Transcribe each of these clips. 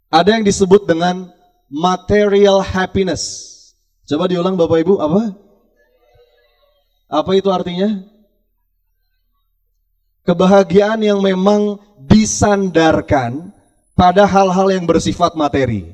Ada yang disebut dengan material happiness. Coba diulang Bapak Ibu, apa? Apa itu artinya? Kebahagiaan yang memang disandarkan pada hal-hal yang bersifat materi.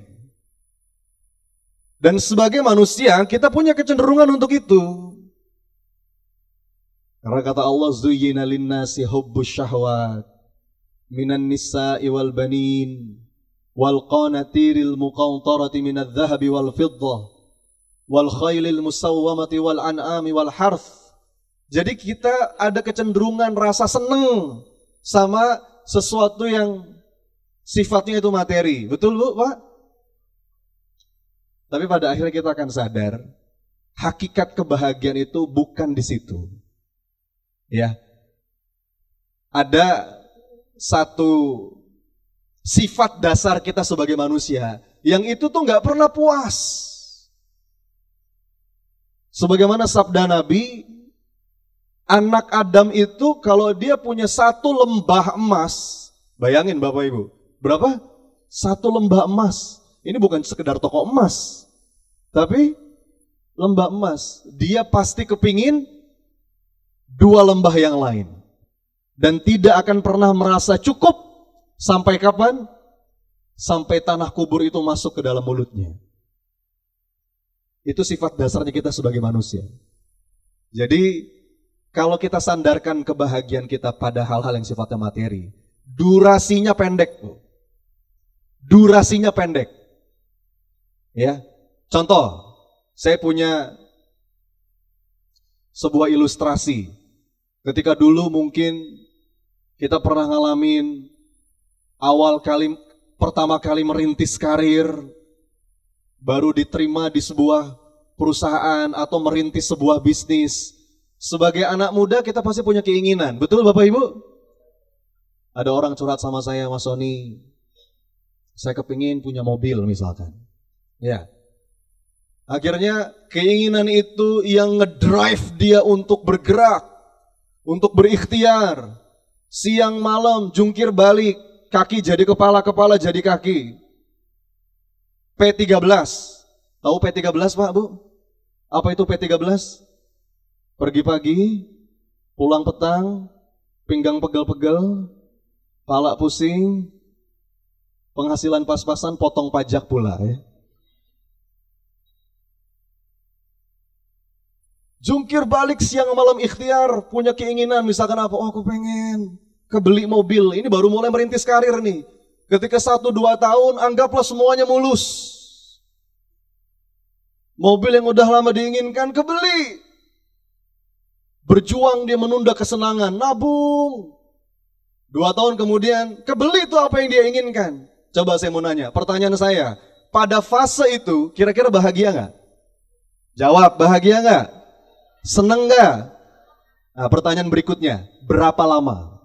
Dan sebagai manusia kita punya kecenderungan untuk itu. Karena kata Allah, zuyyina linnasi hubbus syahwat minan nisa'i wal banin wal qanatiril muqantarati minadh dhahabi wal fiddah wal khailil musawwamati wal an'ami wal harth. Jadi kita ada kecenderungan rasa seneng sama sesuatu yang sifatnya itu materi. Betul Bu, Pak? Tapi pada akhirnya kita akan sadar, hakikat kebahagiaan itu bukan di situ. Ya. Ada satu sifat dasar kita sebagai manusia yang itu tuh nggak pernah puas. Sebagaimana sabda Nabi, anak Adam itu kalau dia punya satu lembah emas, bayangin Bapak Ibu, berapa? Satu lembah emas. Ini bukan sekedar toko emas, tapi lembah emas. Dia pasti kepingin dua lembah yang lain. Dan tidak akan pernah merasa cukup. Sampai kapan? Sampai tanah kubur itu masuk ke dalam mulutnya. Itu sifat dasarnya kita sebagai manusia. Jadi kalau kita sandarkan kebahagiaan kita pada hal-hal yang sifatnya materi, durasinya pendek. Durasinya pendek. Ya, contoh, saya punya sebuah ilustrasi. Ketika dulu mungkin kita pernah ngalamin pertama kali merintis karir, baru diterima di sebuah perusahaan atau merintis sebuah bisnis. Sebagai anak muda kita pasti punya keinginan, betul Bapak Ibu? Ada orang curhat sama saya, Mas Sony, saya kepingin punya mobil misalkan. Ya, akhirnya keinginan itu yang ngedrive dia untuk bergerak, untuk berikhtiar. Siang malam jungkir balik, kaki jadi kepala, kepala jadi kaki. P13, tahu P13 Pak Bu? Apa itu P13? Pergi pagi, pulang petang, pinggang pegel-pegel, kepala pusing, penghasilan pas-pasan, potong pajak pula ya. Jungkir balik siang malam ikhtiar, punya keinginan misalkan apa, oh aku pengen kebeli mobil, ini baru mulai merintis karir nih. Ketika 1-2 tahun anggaplah semuanya mulus. Mobil yang udah lama diinginkan kebeli. Berjuang dia menunda kesenangan, nabung. 2 tahun kemudian kebeli tuh apa yang dia inginkan. Coba saya mau nanya, pertanyaan saya, pada fase itu kira-kira bahagia gak? Jawab, bahagia gak? Seneng gak? Nah, pertanyaan berikutnya, berapa lama?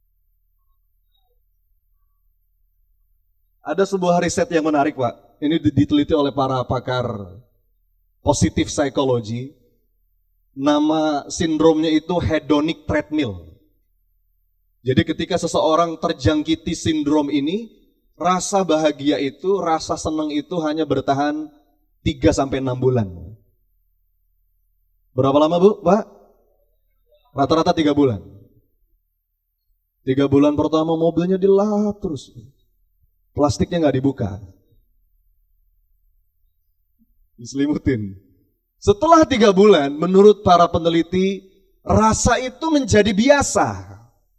Ada sebuah riset yang menarik Pak. Ini diteliti oleh para pakar positif psikologi. Nama sindromnya itu hedonic treadmill. Jadi ketika seseorang terjangkiti sindrom ini, rasa bahagia itu, rasa seneng itu hanya bertahan 3-6 bulan. Berapa lama Bu, Pak? Rata-rata 3 bulan. 3 bulan pertama mobilnya dilap terus. Plastiknya nggak dibuka. Diselimutin. Setelah 3 bulan, menurut para peneliti, rasa itu menjadi biasa.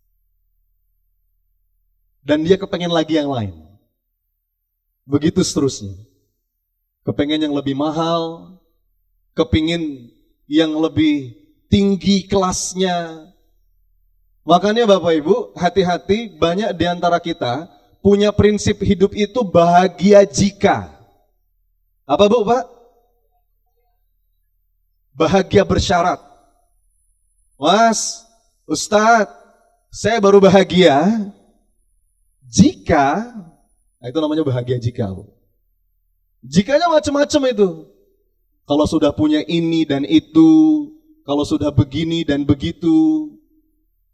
Dan dia kepengen lagi yang lain. Begitu seterusnya. Kepengen yang lebih mahal, kepingin yang lebih tinggi kelasnya. Makanya Bapak Ibu, hati-hati, banyak di antara kita punya prinsip hidup itu bahagia jika. Apa Bu, Pak? Bahagia bersyarat. Mas, Ustadz, saya baru bahagia jika, nah itu namanya bahagia jika Bu. Jikanya macam-macam itu. Kalau sudah punya ini dan itu, kalau sudah begini dan begitu.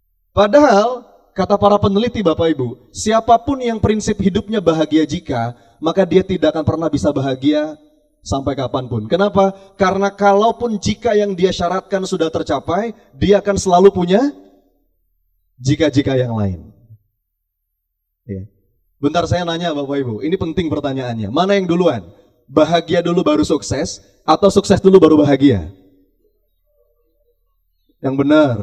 Padahal, kata para peneliti Bapak Ibu, siapapun yang prinsip hidupnya bahagia jika, maka dia tidak akan pernah bisa bahagia sampai kapanpun. Kenapa? Karena kalaupun jika yang dia syaratkan sudah tercapai, dia akan selalu punya jika-jika yang lain. Ya. Bentar saya nanya Bapak Ibu, ini penting pertanyaannya. Mana yang duluan? Bahagia dulu baru sukses, atau sukses dulu baru bahagia? Yang benar.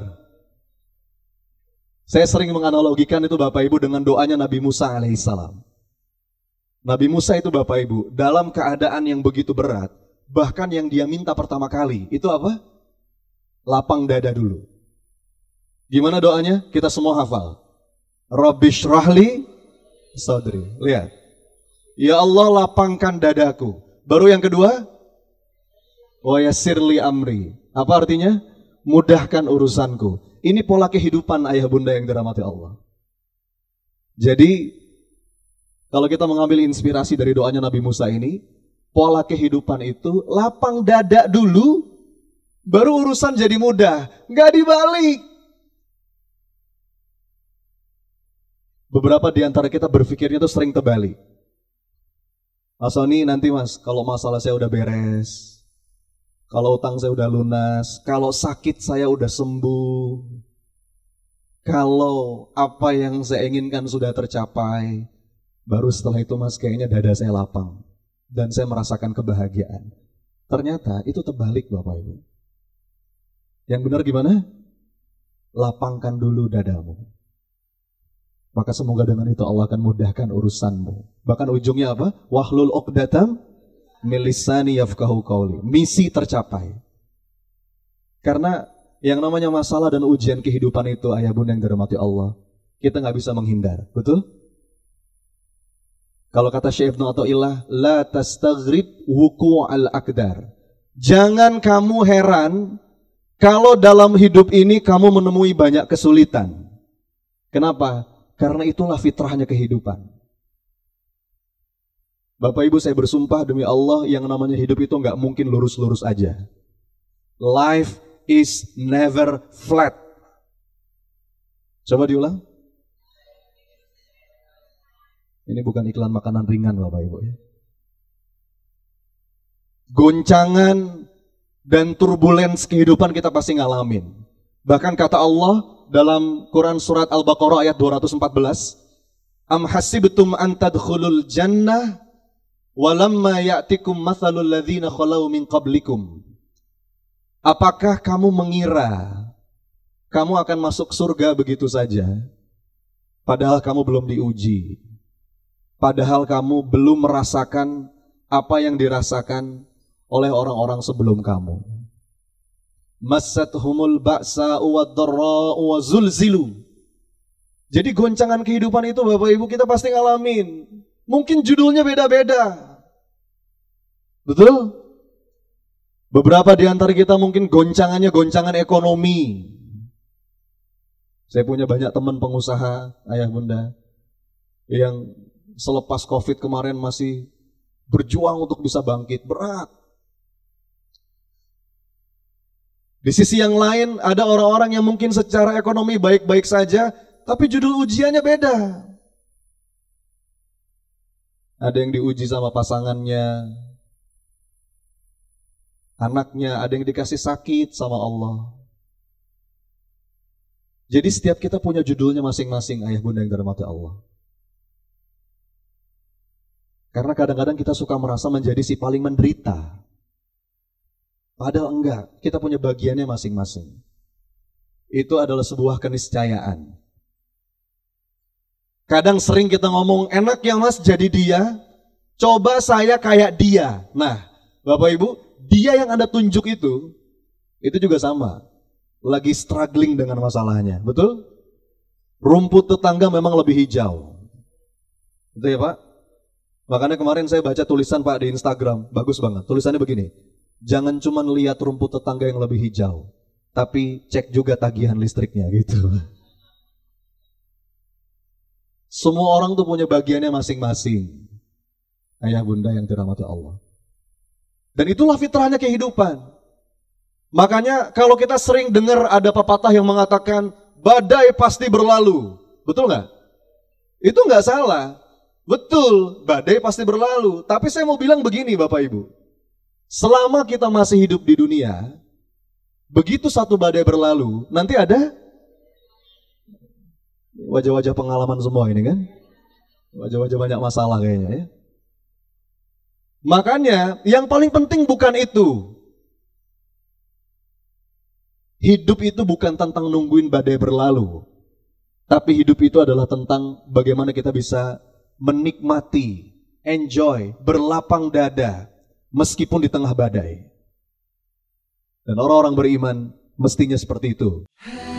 Saya sering menganalogikan itu Bapak Ibu dengan doanya Nabi Musa alaihissalam. Nabi Musa itu Bapak Ibu, dalam keadaan yang begitu berat, bahkan yang dia minta pertama kali, itu apa? Lapang dada dulu. Gimana doanya? Kita semua hafal. Rabbish rahli sadri. Lihat. Ya Allah, lapangkan dadaku. Baru yang kedua, wa yassirli amri. Apa artinya? Mudahkan urusanku. Ini pola kehidupan ayah bunda yang dirahmati Allah. Jadi, kalau kita mengambil inspirasi dari doanya Nabi Musa ini, pola kehidupan itu lapang dada dulu, baru urusan jadi mudah. Nggak dibalik. Beberapa di antara kita berpikirnya itu sering terbalik. Mas Sony, nanti mas, kalau masalah saya udah beres, kalau utang saya udah lunas, kalau sakit saya udah sembuh, kalau apa yang saya inginkan sudah tercapai, baru setelah itu mas kayaknya dada saya lapang dan saya merasakan kebahagiaan. Ternyata itu terbalik Bapak Ibu. Yang benar gimana? Lapangkan dulu dadamu. Maka semoga dengan itu Allah akan mudahkan urusanmu. Bahkan ujungnya apa? Wahlul uqdatam min lisani yafqahu qawli. Misi tercapai. Karena yang namanya masalah dan ujian kehidupan itu ayah bunda yang dirahmati Allah, kita nggak bisa menghindar, betul? Kalau kata Syekh Ibnu Athaillah, la tastaghrib wuqu'al aqdar. Jangan kamu heran kalau dalam hidup ini kamu menemui banyak kesulitan. Kenapa? Karena itulah fitrahnya kehidupan. Bapak Ibu, saya bersumpah demi Allah, yang namanya hidup itu nggak mungkin lurus-lurus aja. Life is never flat. Coba diulang. Ini bukan iklan makanan ringan Bapak Ibu ya. Goncangan dan turbulens kehidupan kita pasti ngalamin. Bahkan kata Allah dalam Quran surat Al-Baqarah ayat 214, Am hasibtum an tadkhulul jannah walamma ya'tikum mathalul ladzina khalau min qablikum. Apakah kamu mengira kamu akan masuk surga begitu saja, padahal kamu belum diuji, padahal kamu belum merasakan apa yang dirasakan oleh orang-orang sebelum kamu. Massathumul ba'sa wad-dharra wa zulzilu. Jadi goncangan kehidupan itu Bapak Ibu kita pasti ngalamin. Mungkin judulnya beda-beda. Betul? Beberapa di antara kita mungkin goncangannya goncangan ekonomi. Saya punya banyak teman pengusaha, ayah bunda, yang selepas COVID kemarin masih berjuang untuk bisa bangkit, berat. Di sisi yang lain ada orang-orang yang mungkin secara ekonomi baik-baik saja, tapi judul ujiannya beda. Ada yang diuji sama pasangannya, anaknya, ada yang dikasih sakit sama Allah. Jadi setiap kita punya judulnya masing-masing, ayah bunda yang dirahmati Allah. Karena kadang-kadang kita suka merasa menjadi si paling menderita. Padahal enggak, kita punya bagiannya masing-masing. Itu adalah sebuah keniscayaan. Kadang sering kita ngomong, enak ya mas jadi dia, coba saya kayak dia. Nah, Bapak Ibu, dia yang Anda tunjuk itu juga sama. Lagi struggling dengan masalahnya, betul? Rumput tetangga memang lebih hijau. Betul ya Pak? Makanya kemarin saya baca tulisan Pak di Instagram, bagus banget. Tulisannya begini, jangan cuma lihat rumput tetangga yang lebih hijau, tapi cek juga tagihan listriknya gitu. Semua orang tuh punya bagiannya masing-masing. Ayah bunda yang dirahmati Allah. Dan itulah fitrahnya kehidupan. Makanya kalau kita sering dengar ada pepatah yang mengatakan badai pasti berlalu. Betul nggak? Itu nggak salah. Betul, badai pasti berlalu. Tapi saya mau bilang begini Bapak Ibu. Selama kita masih hidup di dunia, begitu satu badai berlalu, nanti ada wajah-wajah pengalaman semua ini kan. Wajah-wajah banyak masalah kayaknya ya. Makanya yang paling penting bukan itu. Hidup itu bukan tentang nungguin badai berlalu. Tapi hidup itu adalah tentang bagaimana kita bisa menikmati, enjoy, berlapang dada meskipun di tengah badai. Dan orang-orang beriman mestinya seperti itu.